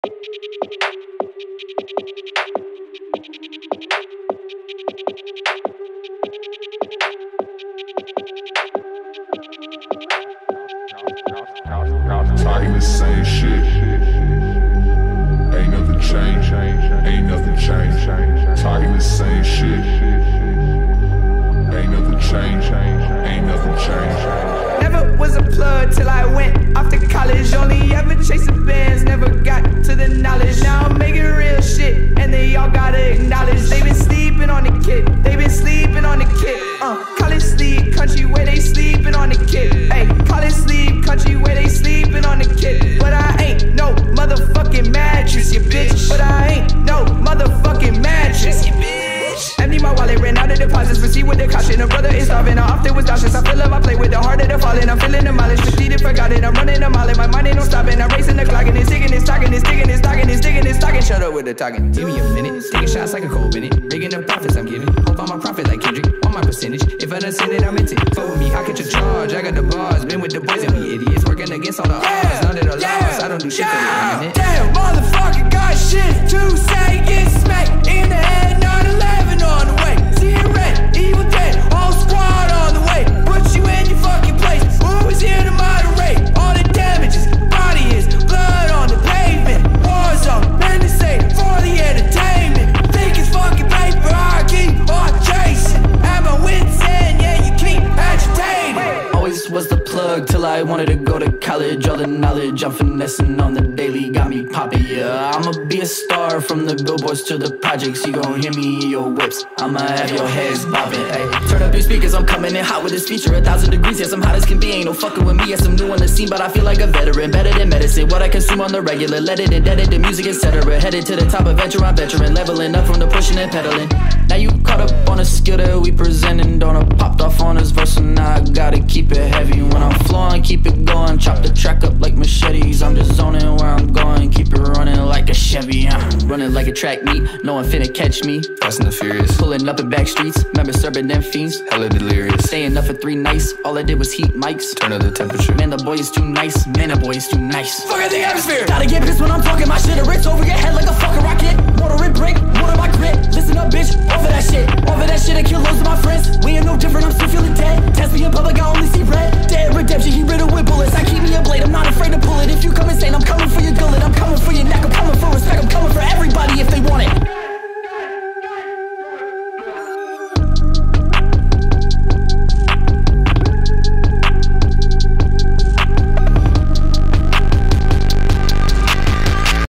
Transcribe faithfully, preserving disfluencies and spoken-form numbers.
Talking the same shit. Ain't nothing changed. Ain't nothing changed. Talking the same shit. Ain't nothing changed. Ain't nothing changed. Never was a plug till I went off to college. Only ever chasing bands, never got to the knowledge. Now I'm making real shit, and they all gotta acknowledge. They been sleeping on the kid. They been sleeping on the kid. Uh, college sleep, country where they sleeping on the kid. Hey, college sleep, country where they sleeping on the kid. But I ain't no motherfucking mattress, you bitch. But I ain't no motherfucking mattress, you bitch. Empty my wallet, ran out of deposits, receipt with the caution. A brother is starving, I often was nauseous. I fill up my plate with the heart of the falling. I'm feeling the mileage, defeated, forgotten. I'm running a mile in my mind, ain't no stopping. I'm racing the clock and it's digging, it's talking, it's digging, it's talking, it's digging, it's talking. Shut up with the talking. Give me a minute, taking shots like a cold minute. Rigging the profits I'm giving. Hope I'm a profit like Kendrick. On my percentage, if I done seen it, I meant it. Fuck with me, I catch a charge. I got the bars, been with the boys and we idiots. Working against all the odds, none of the laws. I don't do shit for the minute. Damn, motherfucker got shit to say. Get smacked in the head, nine eleven on the way. See it red, evil dead, all squad on the way. Put you in your fucking place. Who is here to moderate all the damages? Body is blood on the pavement. War zone, men to say for the entertainment. Think it's fucking paper, I keep on chasing. At my wits end, yeah, you keep agitating. Always was the plug till I wanted to go to college. All the knowledge I'm finessing on the daily got me popping, yeah. I'ma be a star from the billboards to the projects. You gon' hear me in your whips, I'ma have your heads bobbing, ayy. Turn up your speakers, I'm coming in hot with this feature. A thousand degrees, yes, I'm hot as can be. Ain't no fucking with me, yes, I'm new on the scene. But I feel like a veteran, better than medicine. What I consume on the regular, let it indebted to music, et cetera. Headed to the top of venture, I'm veteran. Leveling up from the pushing and pedaling. Now you caught up on a skill that we presenting. Don't have popped off on this verse, and now I gotta keep it heavy. When I'm flowing, keep it going. Chop the track up like machetes. I'm just zoning where I'm going. Keep it running like a Chevy. Uh, running like a track meet. No one finna catch me. Fast and the Furious. Pulling up in back streets. Remember serving them fiends. Hella delirious. Staying up for three nights. All I did was heat mics. Turn up the temperature. Man, the boy is too nice. Man, the boy is too nice. Fuck the atmosphere. Gotta get pissed when I'm talking my shit. A rich over your